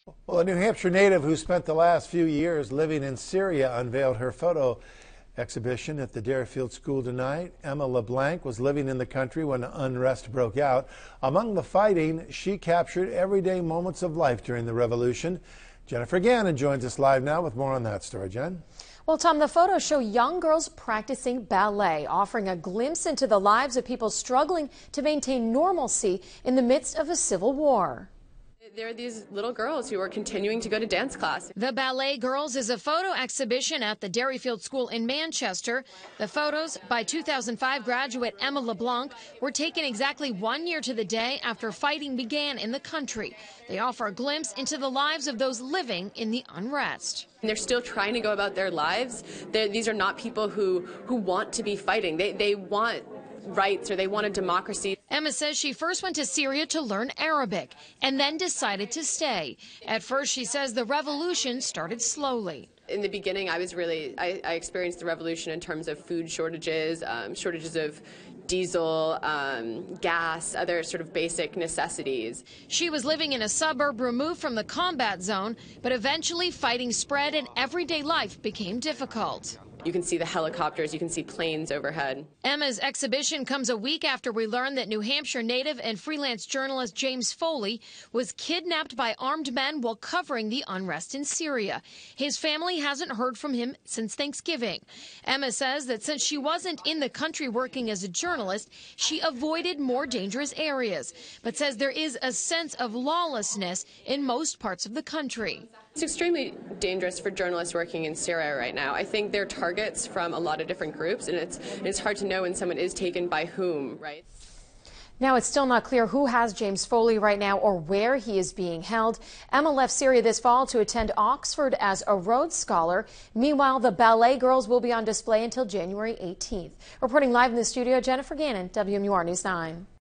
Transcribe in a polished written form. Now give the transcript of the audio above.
Well, a New Hampshire native who spent the last few years living in Syria unveiled her photo exhibition at the Deerfield School tonight. Emma LeBlanc was living in the country when unrest broke out. Among the fighting, she captured everyday moments of life during the revolution. Jennifer Gannon joins us live now with more on that story. Jen? Well, Tom, the photos show young girls practicing ballet, offering a glimpse into the lives of people struggling to maintain normalcy in the midst of a civil war. There are these little girls who are continuing to go to dance class. The Ballet Girls is a photo exhibition at the Deerfield School in Manchester. The photos by 2005 graduate Emma LeBlanc were taken exactly 1 year to the day after fighting began in the country. They offer a glimpse into the lives of those living in the unrest. And they're still trying to go about their lives. These are not people who want to be fighting. They want rights, or they want a democracy. Emma says she first went to Syria to learn Arabic and then decided to stay. At first, she says the revolution started slowly. In the beginning, I experienced the revolution in terms of food shortages, shortages of diesel, gas, other sort of basic necessities. She was living in a suburb removed from the combat zone, but eventually fighting spread and everyday life became difficult. You can see the helicopters, you can see planes overhead. Emma's exhibition comes a week after we learned that New Hampshire native and freelance journalist James Foley was kidnapped by armed men while covering the unrest in Syria. His family hasn't heard from him since Thanksgiving. Emma says that since she wasn't in the country working as a journalist, she avoided more dangerous areas, but says there is a sense of lawlessness in most parts of the country. It's extremely dangerous for journalists working in Syria right now. I think they're targets from a lot of different groups, and it's hard to know when someone is taken by whom, right? Now, it's still not clear who has James Foley right now or where he is being held. Emma left Syria this fall to attend Oxford as a Rhodes Scholar. Meanwhile, the Ballet Girls will be on display until January 18th. Reporting live in the studio, Jennifer Gannon, WMUR News 9.